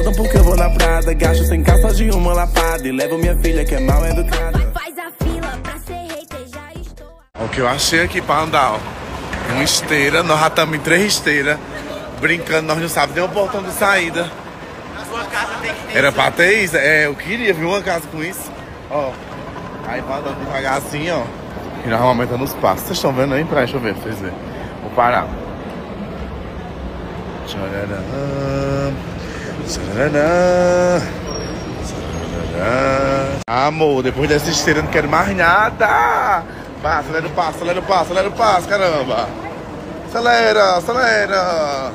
faltam porque eu vou na Prada. Gasto sem calça de uma lapada e levo minha filha que é mal educada. Faz a fila pra ser hater, já estou. O que eu achei aqui pra andar, ó. Uma esteira, nós já estamos em 3 esteiras. Brincando, nós não sabemos nem o portão de saída. Era pra ter isso? É, eu queria ver uma casa com isso. Ó. Aí vai andando devagarzinho, ó. E nós vamos aumentando os passos. Vocês estão vendo aí? Deixa eu ver pra vocês verem. Vou parar. Tchararã, tchararã, tchararã. Amor, depois dessa esteira eu não quero mais nada. Vai, acelera o passo, acelera o passo, acelera o passo, caramba. Acelera, acelera.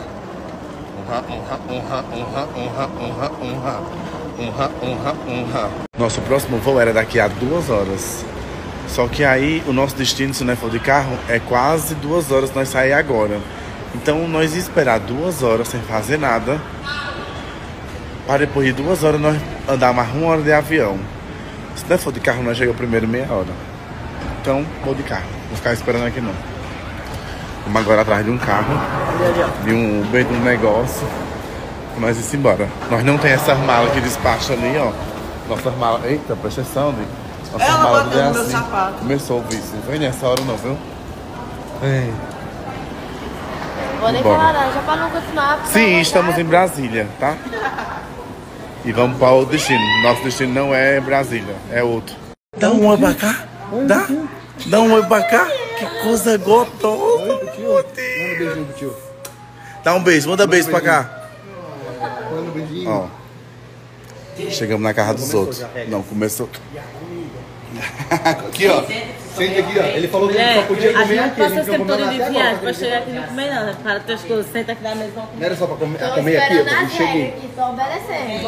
Nosso próximo voo era daqui a 2 horas. Só que aí o nosso destino, se não for de carro, é quase 2 horas nós sair agora. Então nós ia esperar 2 horas sem fazer nada, para depois de 2 horas nós andar mais 1 hora de avião. Se não for de carro, nós chegamos primeiro meia hora. Então vou de carro, vou ficar esperando aqui não. Vamos agora atrás de um carro, de um Uber, de um negócio, pra nós ir embora. Nós não tem essas malas que despacha ali, ó. Nossas malas. Eita, presta atenção, Di. Nossas malas não é assim. Sapato. Começou o vício. Não vem nessa hora não, viu? Ei. Vou nem falar laranja pra não continuar. Sim, estamos em Brasília, tá? E vamos para o destino. Nosso destino não é Brasília, é outro. Dá um oi pra cá. Dá? Dá um oi pra cá. Que coisa gostosa. Manda um beijinho pro tio. Dá um beijo, manda beijo pra cá. Manda um beijinho. Ó. Chegamos na casa dos outros. Não, começou. Aqui, ó. Senta aqui, ó. Ele falou que ele só podia comer aqui. A gente passa esse tempo todo de viagem pra chegar aqui e não comer nada. Para teus coisas, senta aqui na mesa. Não era só pra comer aqui? Eu cheguei. Aqui, tô obedecendo.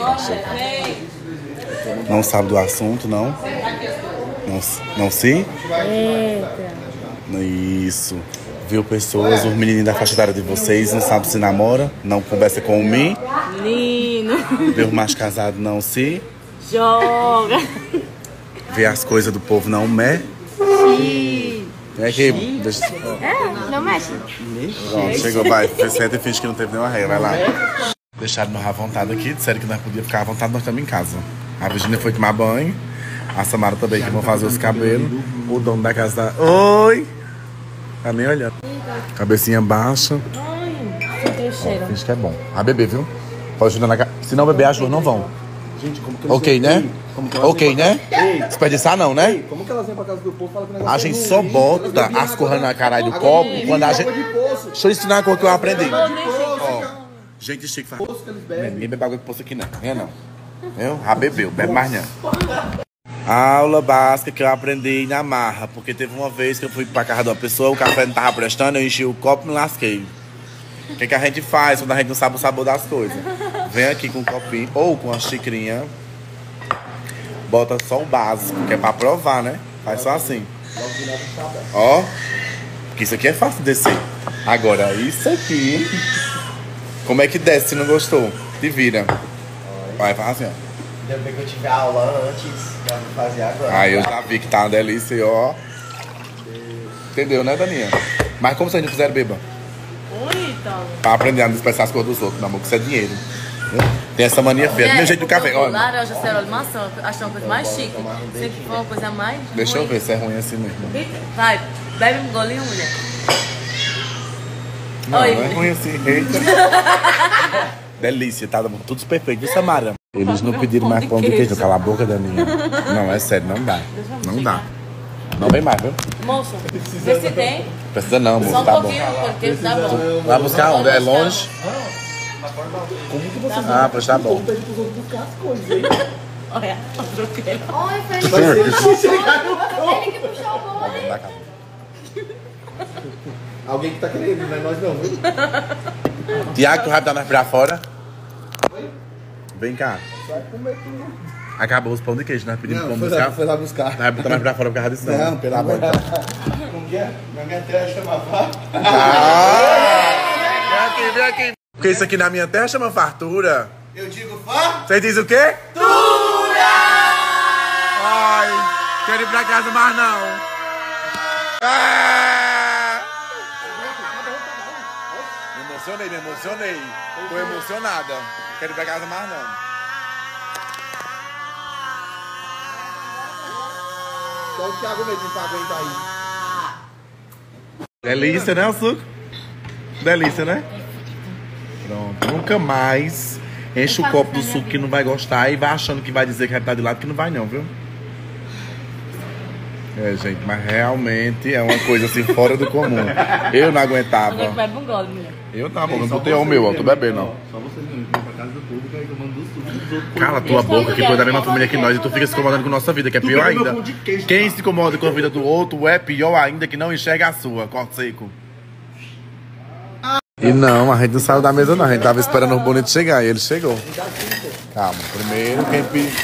Não sabe do assunto, não? Não sei? Eita. Isso. Viu pessoas, os menininhos da faixa etária de vocês, não sabem se namora, não conversa com o mim. Lindo. Vê os mais casados, não se. Joga. Vê as coisas do povo, não mexe. É aqui. Deixa... Não mexe. Pronto, chegou, vai. Senta e finge que não teve nenhuma regra, vai lá. Deixaram nós à vontade aqui, disseram que nós podíamos ficar à vontade, nós estamos em casa. A Virginia foi tomar banho, a Samara também, que vão fazer os cabelos. O dono da casa tá... Oi! Tá nem olhando. Cabecinha baixa. Ai, senti o cheiro. Finge que é bom. A beber, viu? Pode ajudar na casa. Se não beber, as duas não vão. Gente, como que Ok, né? Ok, né? Desperdiçar não, né? Como que elas vêm pra casa do povo e falam que o negócio A gente só bota as corras na caralho do copo quando a gente... Deixa eu ensinar uma coisa que eu aprendi. Ó, gente chique faz... Ninguém bebe água de poço aqui não. Não. Eu já bebeu, bebe mais não. A aula básica que eu aprendi na marra. Porque teve uma vez que eu fui pra casa de uma pessoa, o café não tava prestando, eu enchi o copo e me lasquei. O que a gente faz quando a gente não sabe o sabor das coisas? Vem aqui com um copinho ou com uma xicrinha. Bota só o básico, que é pra provar, né? Faz só assim. Ó. Porque isso aqui é fácil de descer. Agora, isso aqui... Como é que desce se não gostou? Te vira. Vai, faz assim, ó. Ainda bem que eu tive aula antes, já vou fazer agora. Aí eu já vi que tá uma delícia e ó. Entendeu, né, Daninha? Mas como vocês não fizeram, beba? Então. Pra aprender a não expressar as coisas dos outros, meu amor, que isso é dinheiro. Tem essa mania feia. Do meu jeito do café, olha. Laranja, cerol de maçã, acho uma coisa mais chique. Sempre foi uma coisa mais. Deixa eu ver se é ruim assim mesmo. Vai, bebe um golinho, mulher. Não, Oi. não é ruim assim. Eita. Delícia, tá tudo perfeito, viu, Samara? Eles não pediram mais pão de queijo, cala a boca, Daninha. Não, é sério, não dá. Não dá. Não vem mais, viu? Moço, vê se tem. Precisa não, moço, Só um tá bom. pouquinho, porque tá bom. Vai buscar onde? É longe? Ah, pois tá bom. Olha, o troqueiro. Oi, foi ele que puxou o bolo. Ele que puxou o bolo. Alguém que tá querendo, não é nós não, viu? Tiago, tu vai botar mais pra fora? Vem cá. Acabou os pão de queijo, nós pedimos pra buscar. Foi lá buscar. Vai botar mais pra fora por causa disso, não. Pelo amor de Deus. Como que é? Na minha terra chama vaca. Vem aqui. Porque isso aqui na minha terra chama fartura. Eu digo fã? Você diz o quê? Tura! Ai, quero ir pra casa mais não. Me emocionei. Tô emocionada. quero ir pra casa mais não. Só o Thiago mesmo pra aguentar aí. Delícia, né, o suco? Delícia, né? Pronto. Nunca mais enche o copo do suco que não vai gostar e vai achando que vai dizer que vai estar de lado, que não vai não, viu? É, gente, mas realmente é uma coisa assim fora do comum. Eu não aguentava. Bebe um gole, mulher. Eu não, não botei o meu, ó, tô bebendo, ó. Só você não pra casa do público aí tomando do suco dos outros. Cala tua boca, que tu é da mesma família que nós e tu fica se incomodando com nossa vida, que é pior ainda. Quem se incomoda com a vida do outro é pior ainda que não enxerga a sua, corte seco. E não, a gente não saiu da mesa não, a gente tava esperando o bonito chegar e ele chegou. Calma, primeiro quem pediu.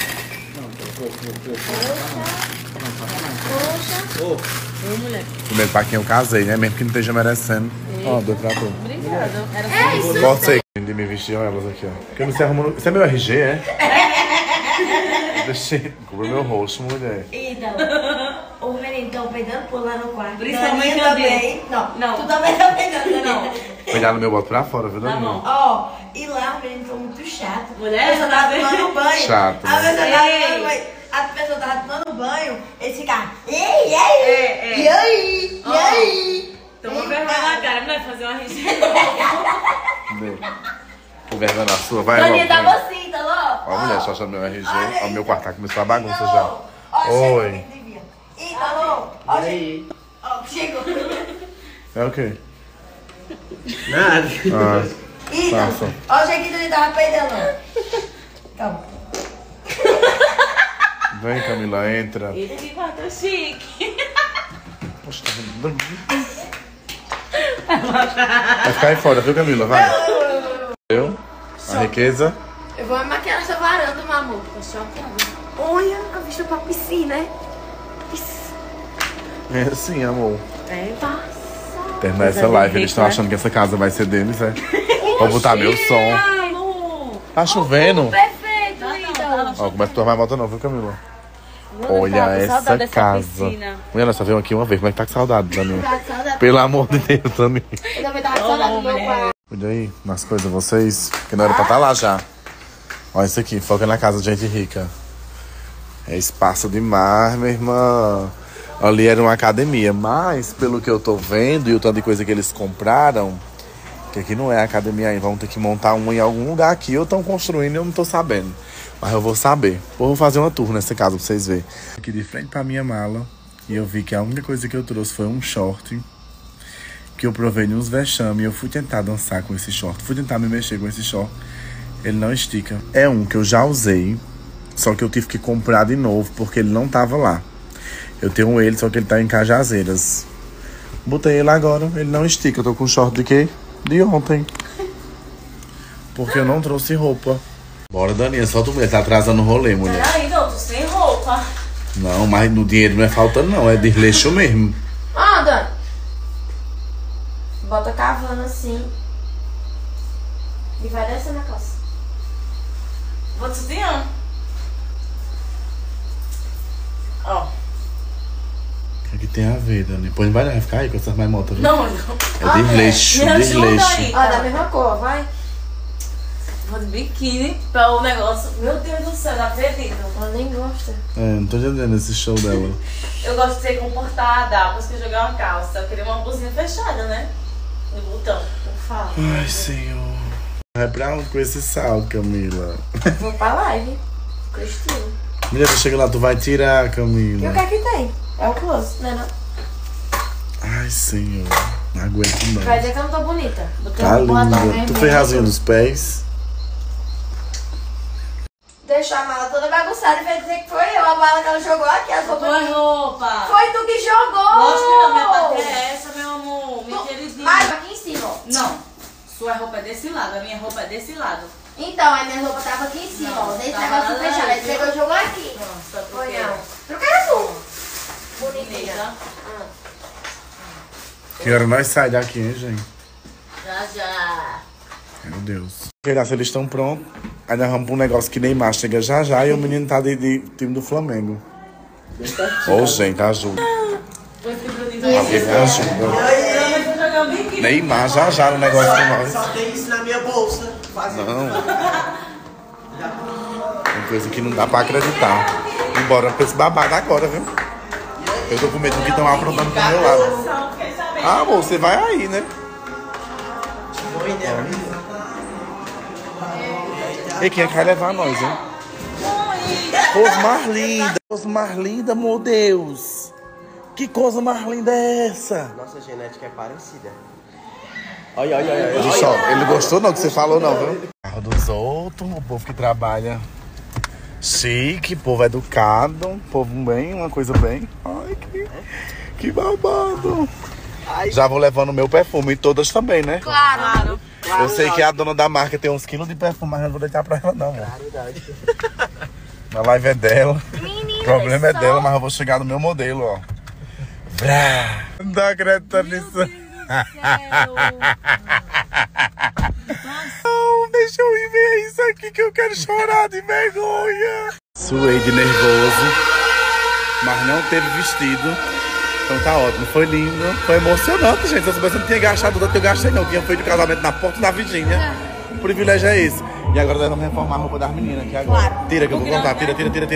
Primeiro pra quem eu casei, né? Mesmo que não esteja merecendo. Ó, deu pra tu. Obrigada. Era só Corte seco. De me vestir, olha elas aqui, ó. Porque você arrumou. Isso é meu RG, é? Deixa. Cobra meu rosto, mulher. Então, os meninos estão peidando por lá no quarto. Principalmente também. Não, tu também tá peidando, não. Cuidado no meu boto pra fora, viu, Daniel? bom. Ó, e lá os meninos estão muito chatos. Mulher, a pessoa tava tomando banho. Chato, A né? pessoa tava tomando banho. A pessoa tava tomando banho, eles ficavam. E aí? E aí? E aí? Toma vergonha na cara, mulher, fazer uma RG. Que vergonha na sua, vai Daninha logo. tava assim, tá louco? Ó, mulher, só achando meu RG. Olha Ó, meu quarto tá começando a bagunça Oi. já. Oi. Ih, tá louco? Ó, aí. Ó, chegou. É o quê? Nada. Ah, Ih, passa. ó, o jeito que ele tava peidando. Calma. Vem, Camila, entra. Ele que quarto chique. Poxa, tá vendo? Vai ficar aí fora, viu, Camila? Vai. Eu? A riqueza? Eu vou me maquiar nessa varanda, meu amor. Tô chocada. Olha, a vista pra piscina, né? É sim, amor. É, passa. Terminar essa live, eles estão achando que essa casa vai ser deles, é? Vou botar meu som. Amor. Tá chovendo? Perfeito, Não, linda. tá. Ó, começa a tomar moto não, viu, Camila? Eu Olha tava com saudade essa dessa casa. piscina. Mulher, nós só veio aqui uma vez. Como é que tá com saudade, Daniel? Tá com saudade. Pelo amor de Deus, Daniel. Eu também tava com saudade do meu pai. Cuida aí nas coisas, vocês. Que não era pra estar lá já. Olha isso aqui, foca na casa de gente rica. É espaço demais, minha irmã. Ali era uma academia, mas pelo que eu tô vendo e o tanto de coisa que eles compraram, que aqui não é academia ainda, vão ter que montar uma em algum lugar aqui, ou estão construindo e eu não tô sabendo. Mas eu vou saber. Ou vou fazer uma tour nessa casa pra vocês verem. Aqui de frente pra minha mala, e eu vi que a única coisa que eu trouxe foi um short, que eu provei de uns vexame, e eu fui tentar dançar com esse short, fui tentar me mexer com esse short, ele não estica. É um que eu já usei, só que eu tive que comprar de novo, porque ele não tava lá. Eu tenho ele, só que ele tá em Cajazeiras. Botei ele agora, ele não estica. Eu tô com short de quê? De ontem. Porque eu não trouxe roupa. Bora, Daninha, solta o mulher. Tá atrasando o rolê, mulher. Peraí, não, tô sem roupa. Não, mas no dinheiro não é faltando, não. É desleixo mesmo. Ó, Dani. Bota cavando assim. E vai descendo a calça. Vou te sutiã. Ó. O que tem a ver, Dani? Depois não vai ficar aí com essas marmotas, viu? Não. É desleixo, Me ajuda desleixo. aí. Ó, da mesma cor, vai. Vou de biquíni pra o negócio. Meu Deus do céu, não acredito. Ela nem gosta. É, não tô entendendo esse show dela. Eu gosto de ser comportada, por isso que eu joguei uma calça. Eu queria uma blusinha fechada, né? No botão, por favor. Ai, senhor. Vai pra onde com esse sal, Camila? Vou pra live. Cristina. Mulher, tu chega lá, tu vai tirar, E o Camila. que é que tem? É o close, né? Não? Ai, senhor. Não aguento não. Vai dizer que eu não tô bonita. Botei Tá um batom linda. vermelho. Tu fez rasinha nos pés? Deixou a mala toda bagunçada e vai dizer que foi eu. A mala que ela jogou aqui, as roupas. Tua roupa. Foi tu que jogou! Lógico que não, minha parte é essa, meu amor. Minha queridinha. Mas aqui em cima, ó. Não. Sua roupa é desse lado, a minha roupa é desse lado. Então, a minha roupa tava aqui em cima, Não, ó. Desse tava negócio lá fechado. Aí dentro. você jogou aqui. Não, só Foi porque... não. Eu quero tu. Bonitinha. Bonita. Que hora nós saímos daqui, hein, gente? Já, já. Meu Deus. Se eles estão prontos, aí nós vamos pra um negócio que Neymar chega já já e o menino tá de time do Flamengo. Ô, gente, ajuda. Alguém me ajuda. Neymar já já no negócio com nós. Só tem isso na minha bolsa. Fazendo. Não. coisa que não dá pra acreditar. Embora pra esse babado agora, viu? Eu tô com medo do que estão aprontando pro meu lado. Ah, amor, você vai aí, né? E quem é que vai levar nós, hein? Coisa mais linda, meu Deus. Que coisa mais linda é essa? Nossa genética é parecida. Olha só, ele gostou não que você falou não, viu? Carro dos outros, o povo que trabalha chique, povo educado, povo bem, uma coisa bem. Ai, que babado. Ai. Já vou levando meu perfume e todas também, né? Claro. Eu sei que a dona da marca tem uns quilos de perfume, mas eu não vou deixar pra ela não, mano. A live é dela. O problema é dela, mas eu vou chegar no meu modelo, ó. Não tô acreditando nisso. Não, deixa eu ir ver isso aqui que eu quero chorar de vergonha. Suei de nervoso, mas não teve vestido. Então tá ótimo, foi lindo, foi emocionante, gente. Se eu soubesse que eu não tinha gastado tanto, eu gastei não. Tinha feito o casamento na porta da Virgínia. O privilégio é esse. E agora nós vamos reformar a roupa das meninas aqui agora. Claro. Tira que eu vou contar, tira.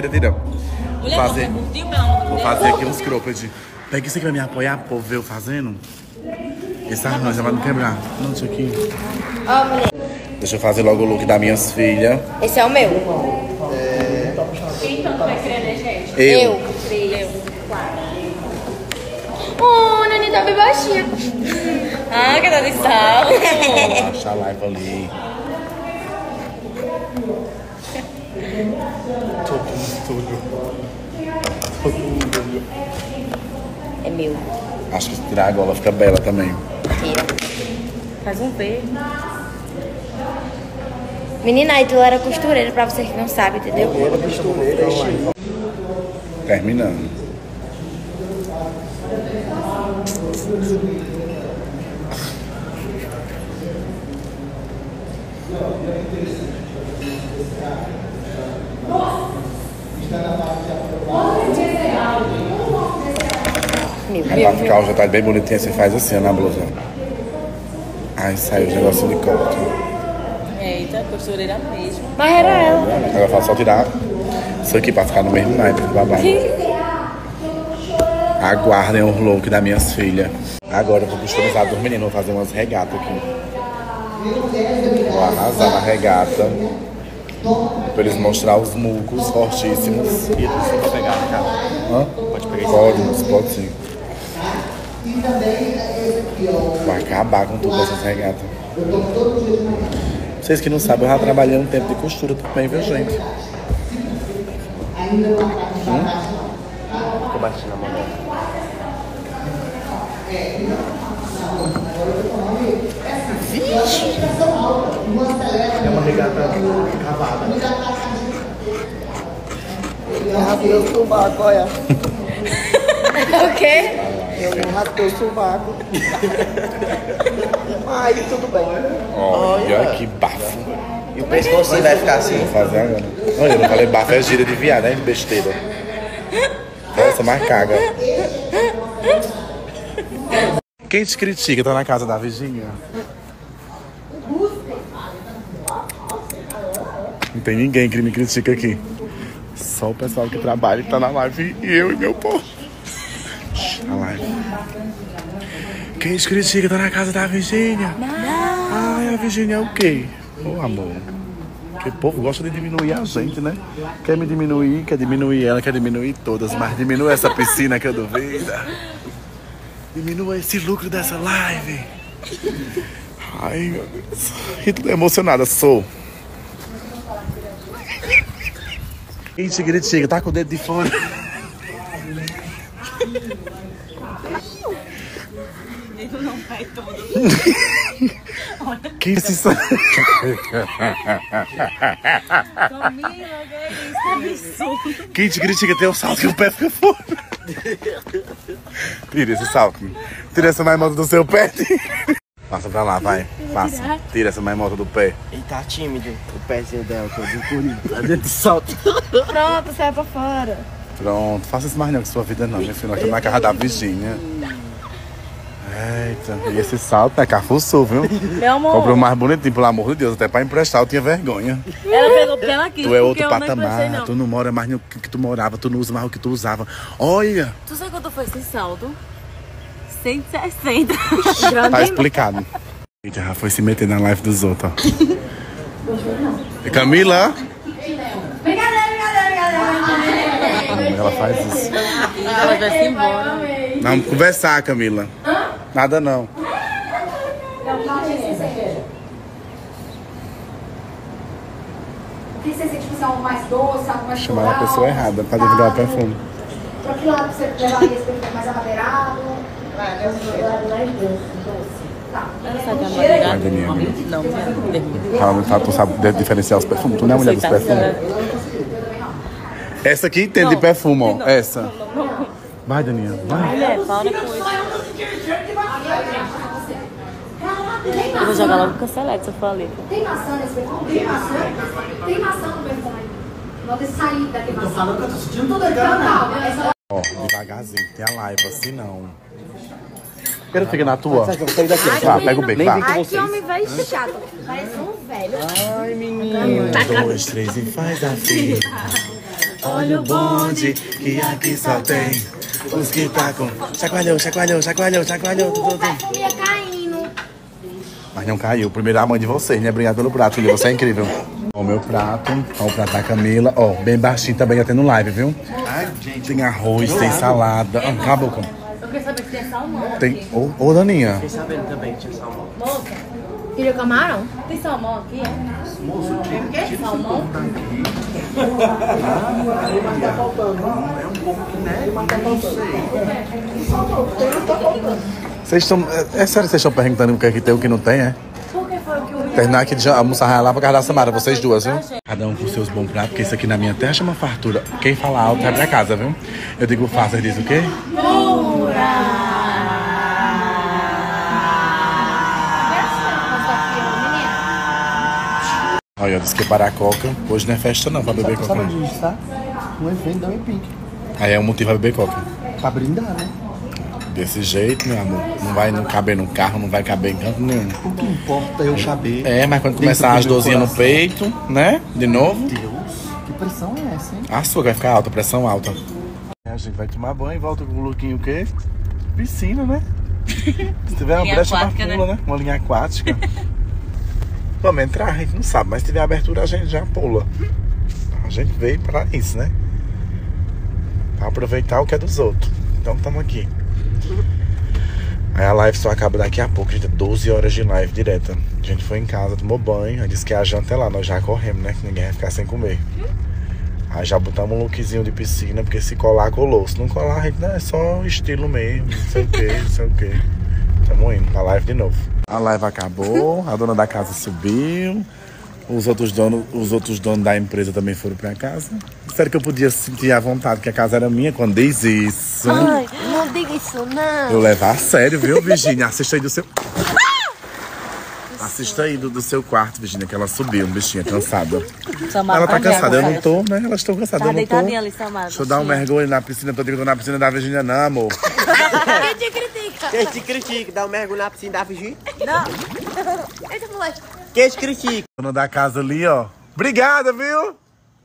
Vou fazer aqui uns cropped. Pega isso aqui pra me apoiar, pro povo ver eu fazendo. Esse arranjo vai me quebrar. Não, isso aqui. Ó, mulher. Deixa eu fazer logo o look das minhas filhas. Esse é o meu. Quem tanto vai querer, né, gente? Eu. Oh, Nani tá bem baixinha. Ah, que dá de sal. Vou baixar a live ali. É meu. Acho que se tirar a gola fica bela também. Tira. Faz um V. Menina, aí tu era costureira, pra vocês que não sabem, entendeu? Terminando. Pra ficar o jantar bem bonitinho, você faz assim, na blusa. Ai, saiu o negócio de corte. Eita, costureira mesmo. Mas era ela. Agora faz só tirar isso aqui pra ficar no mesmo naipe do babado. Aguardem o look das minhas filhas. Agora eu vou customizar dos meninos, vou fazer umas regatas aqui. Vou arrasar na regata. Pra eles mostrar os mucos fortíssimos. E você pode pegar, né, cara? Hã? Pode pegar Pode, pode sim. Vai acabar com tudo essas regatas. Vocês que não sabem, eu já trabalhei um tempo de costura também, viu, gente? Ficou batido na mão. É uma regata cavada. Raspei o sovaco, olha. O quê? Eu raspei o sovaco. Aí tudo bem. Olha que bafo. E o pescoço vai ficar assim. Vou fazer agora. Olha, eu não falei bafo, é gíria de viado, né? De besteira. Essa mais caga. Quem te critica tá na casa da Virgínia? Não tem ninguém que me critica aqui. Só o pessoal que trabalha e tá na live e eu e meu povo. Na live. Quem te critica tá na casa da Virgínia? Ai, a Virgínia é o quê? Ô, amor. Porque o povo gosta de diminuir a gente, né? Quer me diminuir, quer diminuir ela, quer diminuir todas. Mas diminua essa piscina que eu duvido. Diminua esse lucro dessa live. Ai, meu Deus. E tudo emocionada, sou. Quem te critica, tá com o dedo de fora. Ele não vai todo. Quem se sabe? Camila, que isso? Absurdo. Quem te critica tem o salto que o pé fica fora. Tira esse salto. Tira essa maimota do seu pé. Passa pra lá, vai. Passa. Tira essa maimota do pé. Ele tá tímido, o pezinho dela todo encolhido. Lá dentro do salto. Pronto, sai pra fora. Pronto, faça isso mais não, que sua vida não, minha filha. Nós estamos na casa da Virgínia. Eita, e esse salto, né? Cafuçu, viu? Meu amor. Comprou mais bonitinho, pelo amor de Deus. Até pra emprestar, eu tinha vergonha. Ela pegou porque ela quis. Tu é outro eu patamar, não. tu não mora mais no que tu morava, tu não usa mais o que tu usava. Olha! Tu sabe quanto foi esse salto? 160. Tá explicado. Eita, já foi se meter na live dos outros, ó. E Camila? Ela faz isso. Ela vai se embora. Vamos conversar, Camila. Nada não. O que você sente? Tipo, algo mais doce, algo mais Chamar a floral, pessoa errada pra divulgar o perfume. Pra que lado você levaria esse perfume mais amadeirado? Tá. Vai, Daniela. Não, tu sabe diferenciar os perfumes. Tu não é mulher dos perfumes. Essa aqui entende de perfume, ó. Essa. Vai, Daniela. Vai. Mulher, para com isso. Eu vou jogar logo o cancelete se eu for ali. Tem maçã nesse perfume? Tem maçã? Tem maçã no perfume. Não tem sair daqui maçã. Tô falando que eu tô sentindo tudo aqui. Calma, Ó, devagarzinho. Tem a live assim, não. Quero ficar na tua. Vá, pega o beco, vá. ai, que homem velho chato. Parece um velho. Ai, menino. 1, 2, 3 e faz a fila. Olha o bonde que aqui só tem os que tá com... Chacoalhou, chacoalhou, chacoalhou, chacoalhou. O perfume ia caindo. Mas não caiu. Primeiro a mãe de vocês, né? Obrigado pelo prato, filha. Você é incrível. Ó, o meu prato. Ó, o prato da Camila. Ó, bem baixinho também, já tendo live, viu? Tem arroz, tem salada. Ah, cala a boca. Eu queria saber se tem salmão. Tem... Ô, Daninha. Fiquei sabendo também que tinha salmão. Moça, Queria camarão? tem salmão aqui? É? Tem salmão? Vocês estão... É sério que vocês estão perguntando o que é que tem e o que não tem, é? Por que foi o que o Terminar aqui de almoçar lá pra casa da Samara, vocês duas, viu? Cada um com seus bons pratos, porque isso aqui na minha terra chama fartura. Quem fala alto vai pra casa, viu? Eu digo fácil, diz o quê? Olha, eu disse que para a coca. Hoje não é festa não, pra beber coca. Sabe disso, tá? Um evento da Olympic. Aí é um motivo pra beber coca. Pra brindar, né? Desse jeito, meu amor. Não vai não caber no carro, não vai caber em canto nenhum. O que importa é eu caber. É, mas quando começar as dorzinhas no peito, né? De novo. Deus, que pressão é essa, hein? A açúcar vai ficar alta, pressão alta. A gente vai tomar banho e volta com o lookinho o quê? Piscina, né? Se tiver uma Linha brecha, uma aquática, pula, né? Uma linha aquática. Vamos entrar, a gente não sabe, mas se tiver abertura a gente já pula. A gente veio para isso, né? Pra aproveitar o que é dos outros. Então estamos aqui. Aí a live só acaba daqui a pouco, gente. 12 horas de live direta. A gente foi em casa, tomou banho. Aí disse que a janta é lá, nós já corremos, né? Que ninguém vai ficar sem comer. Aí já botamos um lookzinho de piscina, porque se colar, colou. Se não colar, a gente, né, é só estilo mesmo, não sei o que, não sei o que. Tamo indo pra live de novo. A live acabou, a dona da casa subiu, os outros donos da empresa também foram pra casa. Disseram que eu podia sentir à vontade, que a casa era minha. Quando diz isso, Ai, não diga isso não. eu levo a sério, viu, Virgínia? Assista aí do seu... Assista aí do seu quarto, Virgínia, que ela subiu, bichinha, cansada. Ela tá cansada, eu não tô, né? Elas estão cansadas, Tá eu não tô. deitadinha ali, Samara. Deixa eu dar um mergulho na piscina, tô tô na piscina da Virgínia, não, amor. Quem te critica? Quem te critica? Dá um mergulho na piscina da Virgínia? Não. Eita, moleque. Quem te critica? Dona da casa ali, ó. Obrigada, viu?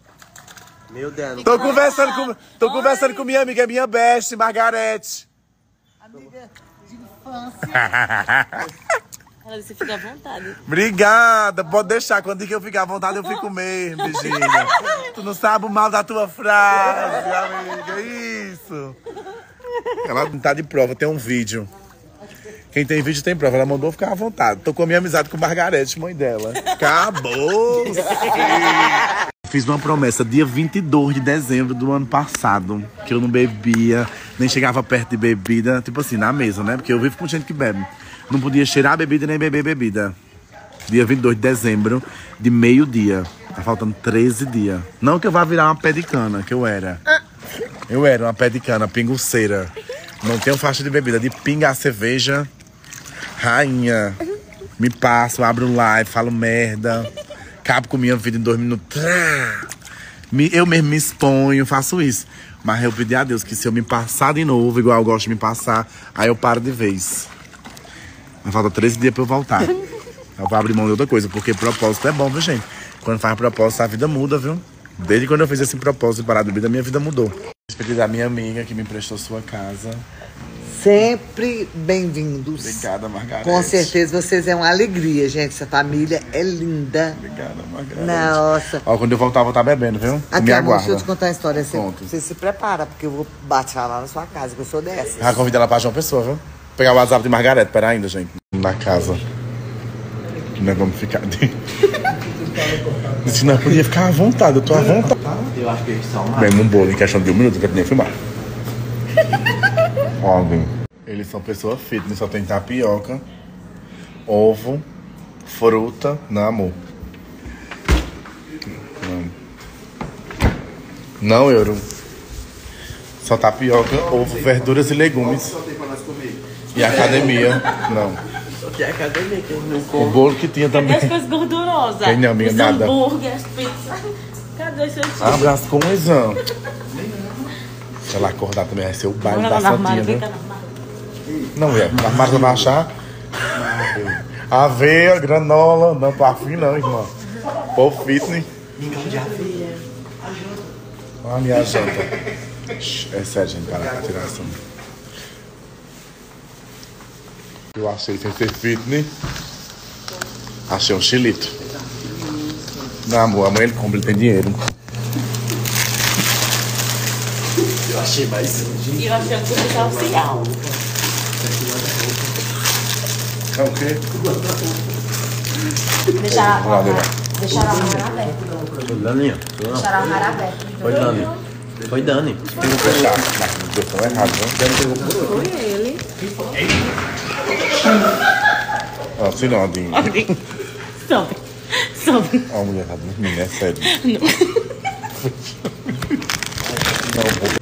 Meu Deus. Tô conversando com minha amiga, minha best, Margarete. Amiga de infância. Ela disse fica à vontade. Obrigada, pode deixar. Quando eu ficar à vontade, eu fico mesmo, Virgínia. Tu não sabe o mal da tua frase, amiga. Isso. Ela tá de prova, tem um vídeo. Quem tem vídeo tem prova. Ela mandou ficar à vontade. Tô com a minha amizade com Margarete, mãe dela. Acabou! Fiz uma promessa dia 22 de dezembro do ano passado, que eu não bebia, nem chegava perto de bebida, tipo assim, na mesa, né? Porque eu vivo com gente que bebe. Não podia cheirar bebida nem beber bebida. Dia 22 de dezembro, de meio-dia. Tá faltando 13 dias. Não que eu vá virar uma pé de cana, que eu era. Eu era uma pé de cana, pinguceira. Não tenho faixa de bebida, de pingar cerveja. Rainha. Me passo, abro live, falo merda. Acabo com minha vida em 2 minutos. Eu mesmo me exponho, faço isso. Mas eu pedi a Deus que se eu me passar de novo, igual eu gosto de me passar, aí eu paro de vez. Mas falta 13 dias pra eu voltar. Eu vou abrir mão de outra coisa, porque propósito é bom, viu, gente? Quando faz propósito, a vida muda, viu? Desde quando eu fiz esse propósito de parar de bebida, minha vida mudou. Despedi da minha amiga que me emprestou sua casa. Sempre bem-vindos. Obrigada, Margarete. Com certeza vocês é uma alegria, gente. Essa família é linda. Obrigada, Margarete. Nossa. Ó, quando eu voltar, eu vou estar bebendo, viu? Aqui, me amor, aguarda. deixa eu te contar uma história. Conta. Você se prepara, porque eu vou bater lá na sua casa, que eu sou dessas. Ah, convida ela pra João Pessoa, viu? Vou pegar o WhatsApp de Margarete, pera ainda, gente. Na casa. Nós vamos ficar... Disse, não, podia ficar à vontade, eu tô à vontade. Eu acho que eles são lá. Bem, num bolo em questão de 1 minuto, eu quero nem filmar. Óbvio. Eles são pessoas fitness, só tem tapioca, ovo, fruta, não, amor. Não, euro. Só tapioca, ovo, verduras e legumes. E academia, não. Só tem academia que eles não O comem. bolo que tinha Cadê também. as coisas gordurosas? Tem não, minha, os nada. hambúrguer, as pizzas. Cadê os seus Abraço com lesão. Se ela acordar também vai ser o baile da Santinha, né? Não é, na marca vai achar aveia, granola, não tô afim não, irmã. Pô, fitness. Olha a minha janta. É sério, gente, para a tiração. Eu achei sem ser fitness. Achei um chilito. Não, amor, amanhã ele compra, ele tem dinheiro. Eu achei mais E eu achei que você tá oficial. É o quê? Deixar Vamos lá, Débora. a armário aberto. Foi Dani. Deixar a armário aberto. Foi Dani. Foi Dani. Tem que fechar. Mas não estão errados, né? Foi ele. Ó, se não, Adinho. Sobe. Sobe. Ó, a mulher tá dormindo, é sério. Não, pô.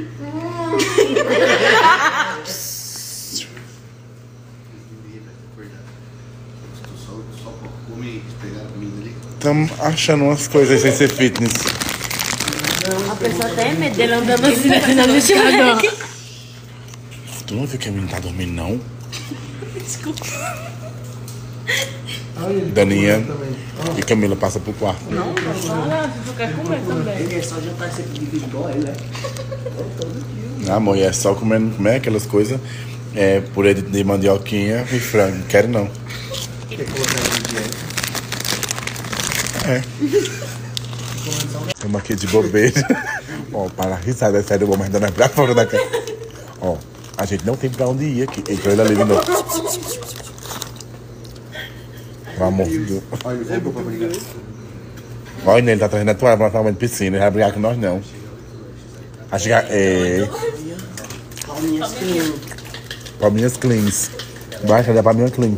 Estamos achando umas coisas sem ser fitness. A pessoa tem medo dele andando assim no ventilador. Tu não viu que a menina tá dormindo, não? Desculpa. Daninha e Camila passa pro quarto. Não, tu quer comer também. Ele é só jantar sempre de igual ele, né? Ah, amor, e é só comendo, como é aquelas coisas. É, purê de mandioquinha e frango. Não quero não. Quer colocar no dieta? É. Estamos aqui de bobeira. Ó, para a risada, é sério, vou mais dando pra fora da casa. Ó, a gente não tem pra onde ir aqui. Entrou ele ali de novo. Pelo amor de Deus. Olha, ele tá trazendo a toalha pra tomar de piscina. Ele vai brigar com nós, não. Acho que é. Palminhas cleans. Vai, cadê a palminha clean?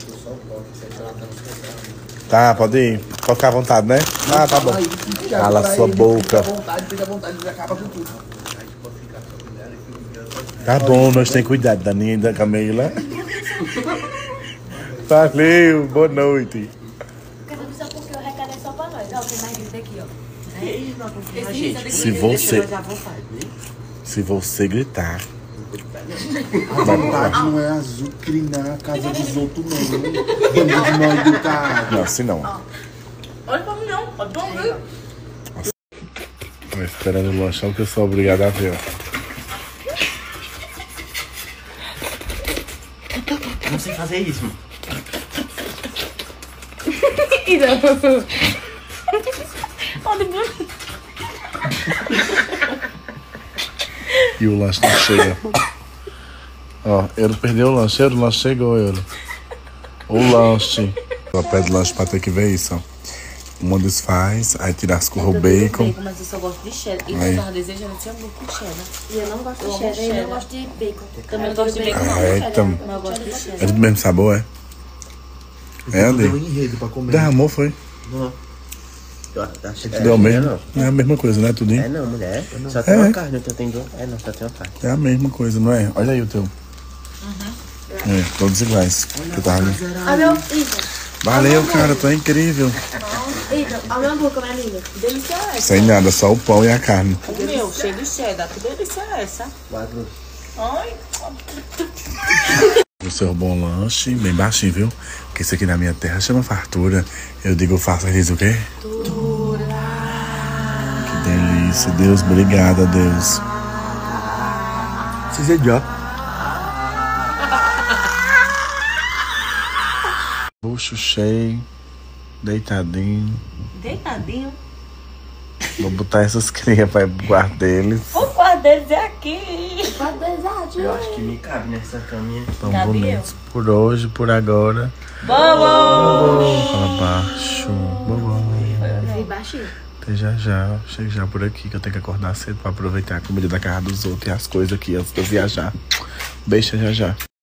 Tá, pode ir. Pode ficar à vontade, né? Ah, tá bom. Cala sua boca. Tá bom, nós temos cuidado, Daninha e da Camila. Valeu, boa noite. Porque o recado é só pra nós. Ó, tem mais gente aqui, ó. Se você gritar, A vontade não é azucrinar a casa dos outros, não. Bando de mal educado. não, assim não. Olha pra mim não, olha pra mim. Tô esperando o lanchão que eu sou obrigado a ver, ó. Não sei fazer isso, mano. Olha pra mim. E o lanche não chega. Ó, Euro perdeu o lanche, o lanche chegou, Euro. O lanche. Ela pede lanche pra ter que ver isso, ó. Uma desfaz, aí tira as cor o bacon. Mas eu só gosto de cheddar. E Aí. eu tava desejando esse hambúrguer com cheddar. E eu não gosto de cheddar, e eu não gosto de bacon. Também não gosto de bacon, Ah, é, então. mas eu gosto de cheddar. É do mesmo sabor, é? É, Deu Andy? enredo pra comer. Derramou, foi? Não. Eu achei que Deu mesmo? Não. Não é a mesma coisa, né, tudinho? É não, mulher. Só tem uma carne, então tem duas. É não, só tem uma carne. É a mesma coisa, não é? Olha aí o teu. É, todos iguais. Que eu tava ali. Ah, meu, Ita. Valeu, cara, tu é incrível. Ita, olha meu hambúrguer, minha linda. Que delícia é essa? Sem nada, só o pão e a carne. O meu, cheio de cheddar. Que delícia é essa? Quatro. Ai, Você roubou um lanche bem baixinho, viu? Porque isso aqui na minha terra chama fartura. Eu digo, faça, diz o quê? Fartura. Que delícia. Deus, obrigada, Deus. Vocês é idiota. Bucho cheio. Deitadinho. Deitadinho? Vou botar essas crias para o quarto deles. O quarto deles é aqui. O quarto deles é aqui. Eu acho que me cabe nessa caminha. Tão bonitos. Por hoje, por agora. Vamos! Fala baixo. Foi baixinho. Até já já. Chego já por aqui, que eu tenho que acordar cedo para aproveitar a comida da casa dos outros e as coisas aqui antes de eu viajar. Beijo já já.